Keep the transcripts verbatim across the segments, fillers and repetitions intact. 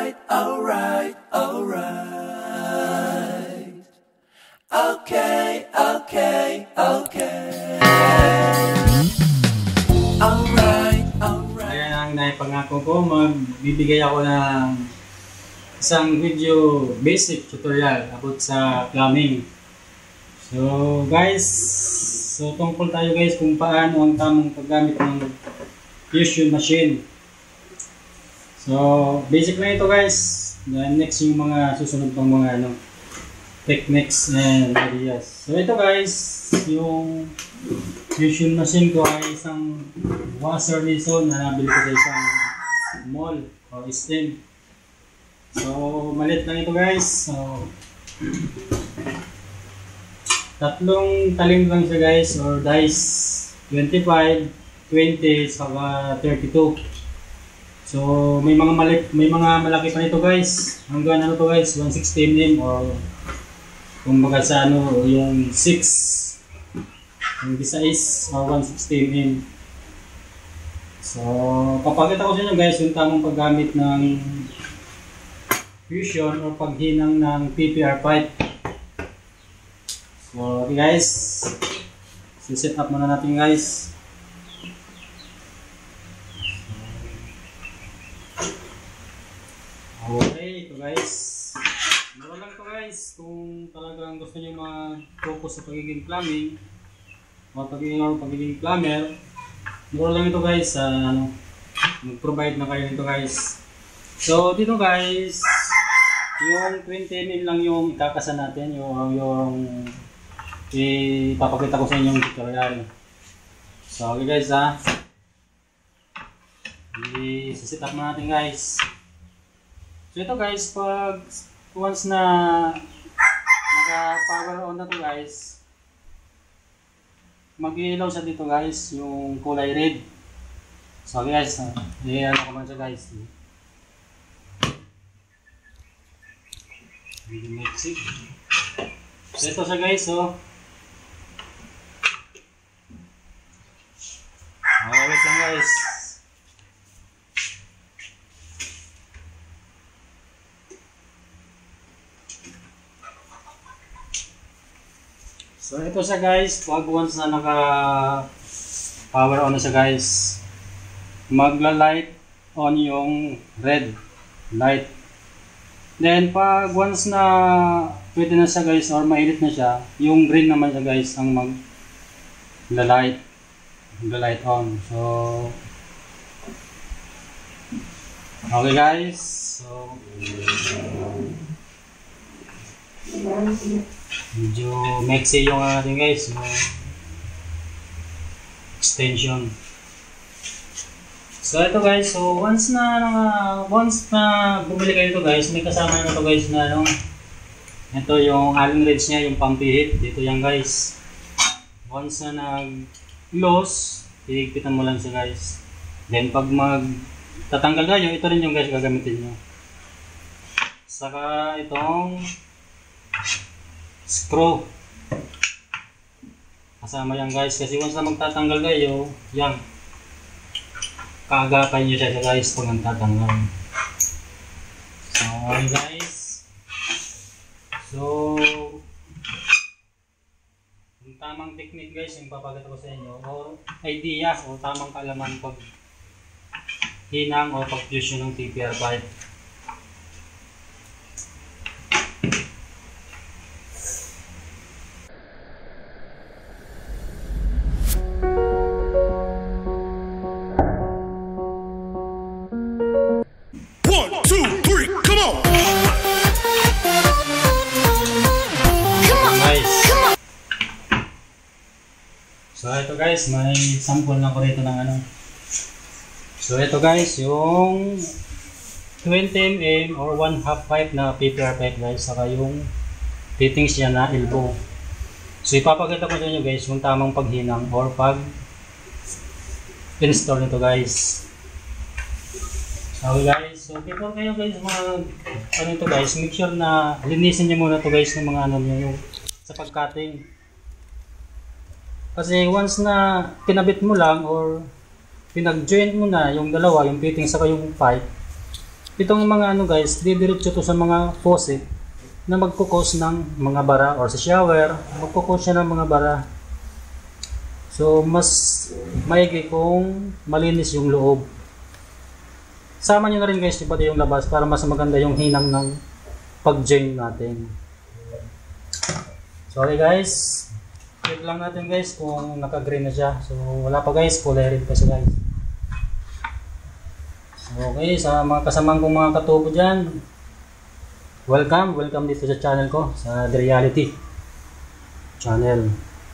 Alright, alright, alright. Okay, okay, okay. Alright, alright. Ayan ang naipangako ko, magbibigay ako ng isang video basic tutorial about sa plumbing. So guys, so tungkol tayo guys kung paano ang tamang paggamit ng fusion machine. So basic lang ito guys. Then next yung mga susunod pang mga ano techniques and ideas. So ito guys, yung fusion machine ko ay isang washer Nison na nabili ko sa isang mall o steam. So maliit lang ito guys. So tatlong talim lang siya guys, or dice twenty-five, twenty, saka thirty-two. So may mga mali may mga malaki pa nito guys. Hanggang ano to guys, one sixty millimeter or kumbaga sa ano yung six, yung size or one sixty millimeter. So papakita ko sa inyo guys yung tamang paggamit ng fusion or paghinang ng P P R pipe. So okay guys, set up muna natin guys. Okay, ito guys. Mura lang ito guys kung talagang gusto nyo mag-focus sa pagiging plumbing o pagiging, or pagiging plumber. Mura lang ito guys. Uh, ano, mag-provide na kayo nito guys. So dito guys, yung twenty millimeter lang yung ikakasa natin, yung, yung ipapakita ko sa inyong tutorial. So okay guys ha, i-set up na natin guys. So ito guys, pag once na naka power on na to guys, mag-ilaw siya dito guys, yung kulay red. So okay guys, i-ano ko man siya guys. So ito siya guys, so okay, wait lang guys. So ito siya guys, pag once na naka power on na siya guys, magla-light on yung red light. Then pag once na pwede na siya guys or mainit na siya, yung green naman siya guys ang mag-light, mag-light on. So okay guys, so medyo mexy yung ating guys, yung extension. So ito guys, so once na uh, once na bumili kayo ito guys, may kasama na ito guys na ano, ito yung allen wrench niya, yung pump heat dito yan guys. Once na nag-loose, hihigpitan mo lang siya guys. Then pag mag tatanggal kayo, ito rin yung guys gagamitin nyo. Saka itong screw kasama yan guys, kasi once na magtatanggal kayo, yan kaagapan nyo siya guys pag nagtatanggal. So okay guys, so yung tamang technique guys yung papakita ko sa inyo, o idea o tamang kaalaman pag hinang o pag fusion ng P P R pipe. So ito guys, may sample na ko rito ng ano. So ito guys, yung twenty millimeter or one half pipe na P P R pipe guys, saka yung fittings niya na elbow. So ipapakita ko sa inyo guys yung tamang paghinang or pag install nito guys. So guys, so before kayo guys mga ano ito guys, make sure na linisin niyo muna to guys ng mga ano niyo yung sa pag-cutting. Kasi once na pinabit mo lang or pinag-joint mo na yung dalawa, yung fitting saka yung pipe, Itong mga ano guys, didiretso to sa mga faucet na magkukos ng mga bara, or sa shower, magkukos siya ng mga bara. So, mas maigi kung malinis yung loob. Sama nyo na rin guys, pati yung labas para mas maganda yung hinang ng pag-join natin. So, okay guys, check lang natin guys kung naka-green na siya. So, wala pa guys, kulay red pa siya guys. So, okay, sa mga kasamang kong mga katubo dyan, welcome, welcome dito sa channel ko, sa The Reality channel.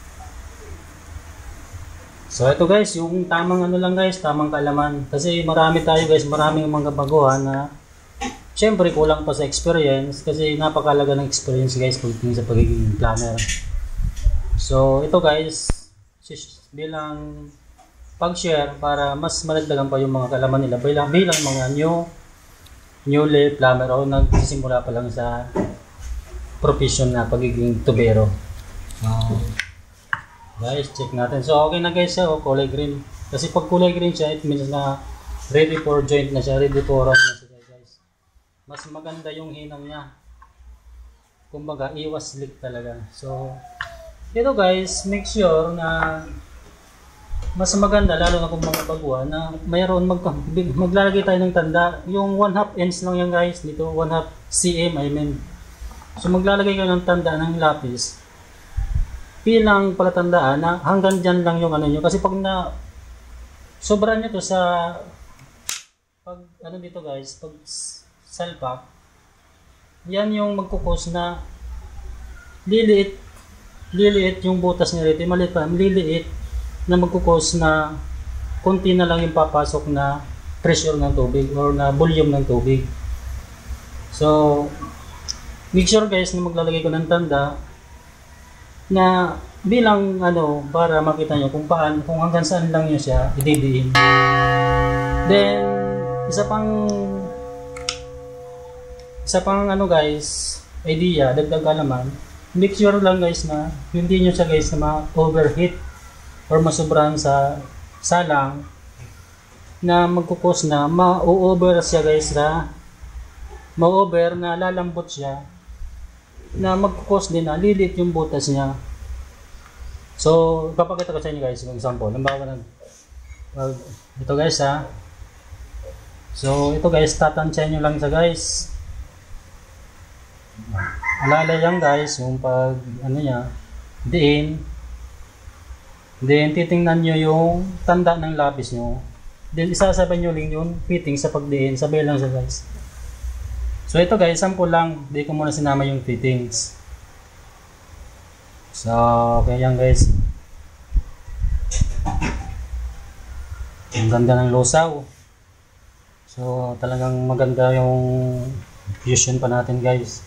So ito guys, yung tamang ano lang guys, tamang kaalaman. Kasi marami tayo guys, maraming mga baguhan na syempre kulang pa sa experience. Kasi napakalaga ng experience guys pagdating sa pagiging planner. So ito guys, bilang pag-share para mas malagdagan pa yung mga kaalaman nila bilang, bilang mga new newly plumber o nagsisimula pa lang sa profession na pagiging tubero. So, guys, check natin. So, okay na guys siya, oh, kulay green. Kasi pag kulay green siya, it means na ready for joint na siya, ready for run na siya guys. Mas maganda yung hinang niya. Kumbaga, iwas leak talaga. So, ito guys, make sure na mas maganda, lalo na kung mga baguhan, na mayroon mag maglalagay tayo ng tanda. Yung one half inch lang yan guys, dito, one half cm I mean. So, maglalagay kayo ng tanda ng lapis. Bilang palatandaan na hanggang dyan lang yung ano nyo. Kasi pag na sobrang nyo to sa pag ano dito guys, pag salpak, yan yung magkukos na liliit liliit yung butas niya rito, maliit pa, liliit na magkukos na konti na lang yung papasok na pressure ng tubig or na volume ng tubig. So make sure guys na maglalagay ko ng tanda na bilang ano para makita nyo kung paan, kung hanggang saan lang nyo siya ididiin. Then isa pang isa pang ano guys, idea, dagdag alaman, make sure lang guys na hindi nyo siya guys na ma-overheat or masobrahan sa salang na magkukos na ma-over siya guys, na ma-over na lalambot siya, na magkukos din na lilit yung butas niya. So, ipapakita ko sa inyo guys yung example. Halimbawa na uh, ito guys ha. So, ito guys, tatansya nyo lang sa guys. Alalay yan guys, yung pag ano niya, diin. Then, titingnan nyo yung tanda ng lapis nyo. Then, isasabay nyo lang yung fitting sa pagdiin. Sabay lang siya guys. So ito guys, sample lang, di ko muna sinama yung fittings. So, okay yan guys. Ang ganda ng lusaw. So, talagang maganda yung fusion pa natin guys.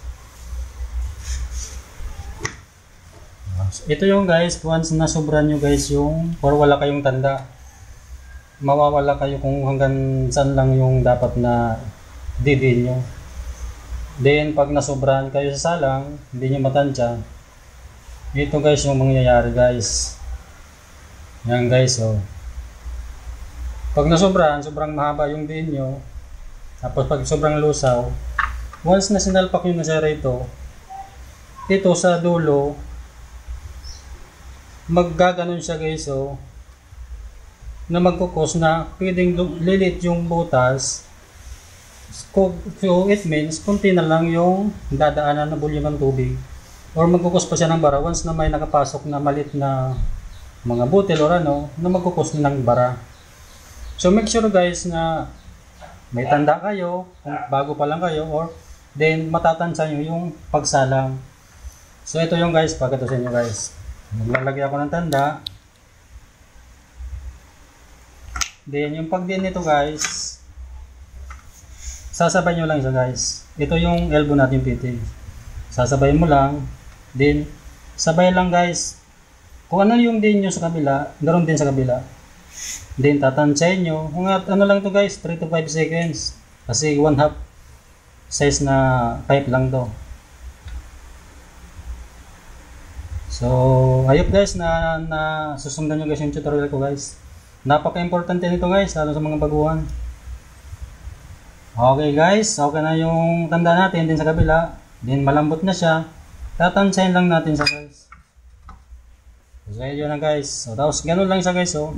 Ito yung guys, once na sobran nyo guys yung, or wala kayong tanda, mawawala kayo kung hanggang saan lang yung dapat na didin nyo. Then, pag nasobrahan kayo sa salang, hindi nyo matansya, ito guys yung mangyayari guys. Yan guys, oh. Pag nasobrahan, sobrang mahaba yung din nyo. Tapos pag sobrang lusaw, once na sinalpak yung nasira ito, ito sa dulo, maggaganon siya guys, oh. Na magkukos na pwedeng lilit yung butas. So it means kunti na lang yung dadaanan na volume ng tubig, or magkukos pa siya ng bara once na may nakapasok na malit na mga butil or ano na magkukos ng bara. So make sure guys na may tanda kayo kung bago pa lang kayo, or then matatansya nyo yung pagsalang. So ito yung guys, pagkatapos sa inyo guys, maglalagay ako ng tanda. Then yung pagdiin nito guys, sasabay nyo lang siya guys. Ito yung elbow natin fitting. Sasabay mo lang. Then, sabay lang guys. Kung ano yung din nyo sa kabila, ganoon din sa kabila. Then, tatansyahin nyo. Kung ano lang to guys, three to five seconds. Kasi one half size na pipe lang to. So, ayop guys na, na susundan nyo guys yung tutorial ko guys. Napaka-importante nito guys, lalo sa mga baguhan. Okay guys, okay na yung tanda natin din sa kabila. Then malambot na siya. Tatansayin lang natin sa guys. So yun na guys. So tapos ganun lang siya guys. Oh.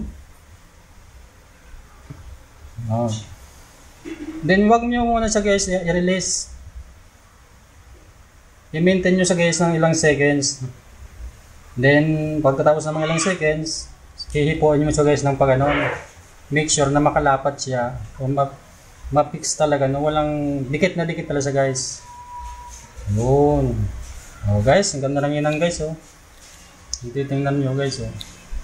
Oh. Then wag nyo muna siya guys i-release. I-maintain nyo siya guys ng ilang seconds. Then pagkatapos ng mga ilang seconds, hihipuin nyo siya guys ng pagano. Make sure na makalapat siya. O ma-fix talaga. No? Walang dikit na dikit talaga siya guys. Yun. Oh guys, ang ganda lang yun guys. Oh. Titingnan nyo guys. Oh.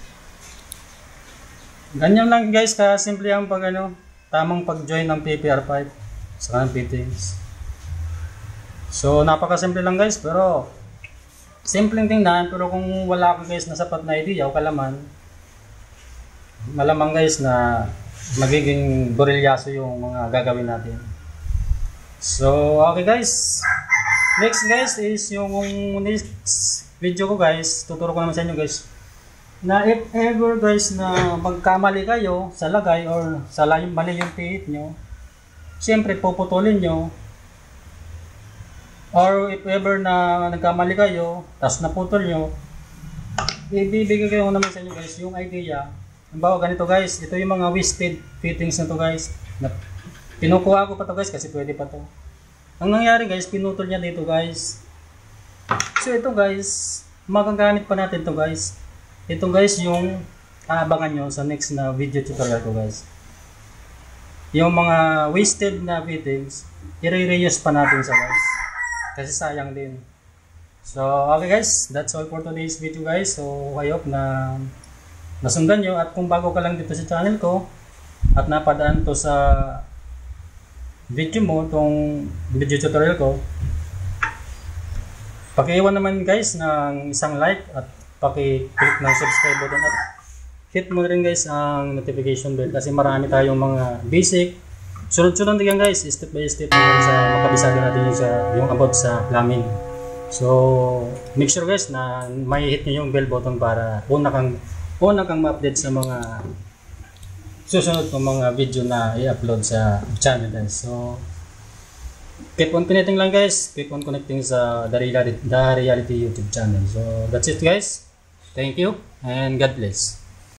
Ganyan lang guys ka simple ang pag ano, tamang pag-join ng P P R five sa kanang fittings. So napakasimple lang guys, pero simpleng tingnan, pero kung wala ka guys na sapat na idea o kalaman, malamang guys na magiging gorilyaso yung mga gagawin natin. So okay guys, next guys is yung next video ko guys, tuturo ko naman sa inyo guys na if ever guys na magkamali kayo sa lagay or sa mali yung pihit nyo, siyempre puputulin nyo. Or if ever na nagkamali kayo tapos naputol nyo, ibibigay ko naman sa inyo guys yung idea. Halimbawa ganito guys, ito yung mga wasted fittings na to guys, na pinukuha ko pa to guys kasi pwede pa to. Ang nangyari guys, pinutol niya dito guys. So ito guys, magagamit pa natin to guys. Ito guys yung aabangan nyo sa next na video tutorial ko guys. Yung mga wasted na fittings, i-reuse pa natin sa guys. Kasi sayang din. So okay guys, that's all for today's video guys. So I hope na nasundan nyo, at kung bago ka lang dito sa channel ko at napadaan to sa video mo, tong video tutorial ko, pakiiwan naman guys ng isang like at paki-click ng subscribe button at hit mo rin guys ang notification bell kasi marami tayong mga basic sunod-sunod din guys, step by step sa makabisado natin yung, sa, yung about sa plumbing. So make sure guys na may hit nyo yung bell button para una kang una kang ma-update sa mga susunod ng mga video na i-upload sa channel guys. So keep on connecting lang guys, keep on connecting sa The Reality, The Reality YouTube channel. So that's it guys. Thank you and God bless.